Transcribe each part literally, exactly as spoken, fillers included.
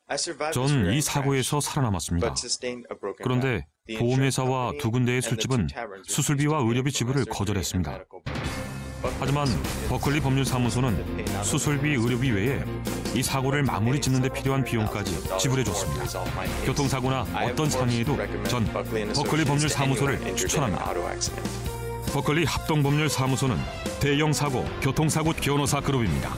전 이 사고에서 살아남았습니다. 그런데 보험회사와 두 군데의 술집은 수술비와 의료비 지불을 거절했습니다. 하지만 버클리 법률사무소는 수술비, 의료비 외에 이 사고를 마무리 짓는 데 필요한 비용까지 지불해줬습니다. 교통사고나 어떤 상해에도 전 버클리 법률사무소를 추천합니다. 버클리 합동법률사무소는 대형 사고, 교통사고 변호사 그룹입니다.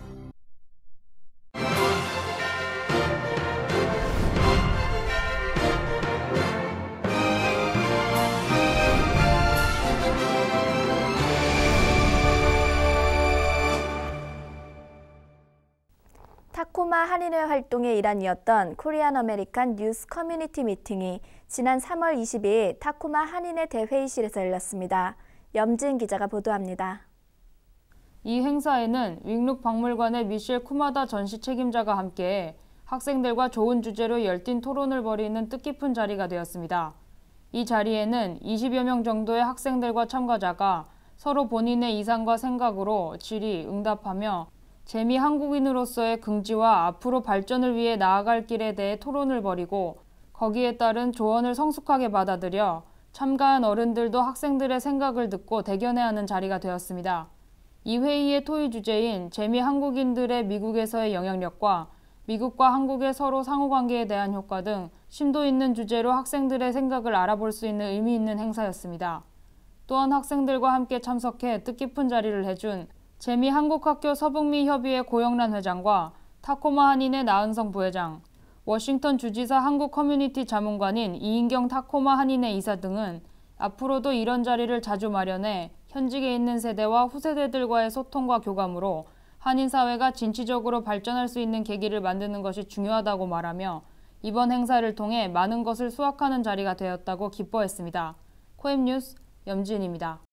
타코마 한인회 활동의 일환이었던 코리안 아메리칸 뉴스 커뮤니티 미팅이 지난 삼월 이십이일 타코마 한인회 대회의실에서 열렸습니다. 염진 기자가 보도합니다. 이 행사에는 윙룩 박물관의 미셸 쿠마다 전시 책임자가 함께 학생들과 좋은 주제로 열띤 토론을 벌이는 뜻깊은 자리가 되었습니다. 이 자리에는 이십여 명 정도의 학생들과 참가자가 서로 본인의 이상과 생각으로 질의, 응답하며 재미 한국인으로서의 긍지와 앞으로 발전을 위해 나아갈 길에 대해 토론을 벌이고 거기에 따른 조언을 성숙하게 받아들여 참가한 어른들도 학생들의 생각을 듣고 대견해 하는 자리가 되었습니다. 이 회의의 토의 주제인 재미 한국인들의 미국에서의 영향력과 미국과 한국의 서로 상호관계에 대한 효과 등 심도 있는 주제로 학생들의 생각을 알아볼 수 있는 의미 있는 행사였습니다. 또한 학생들과 함께 참석해 뜻깊은 자리를 해준 재미 한국학교 서북미 협의회 고영란 회장과 타코마 한인회 나은성 부회장, 워싱턴 주지사 한국 커뮤니티 자문관인 이인경 타코마 한인회 이사 등은 앞으로도 이런 자리를 자주 마련해 현직에 있는 세대와 후세대들과의 소통과 교감으로 한인 사회가 진취적으로 발전할 수 있는 계기를 만드는 것이 중요하다고 말하며 이번 행사를 통해 많은 것을 수확하는 자리가 되었다고 기뻐했습니다. 코엠뉴스 염진입니다.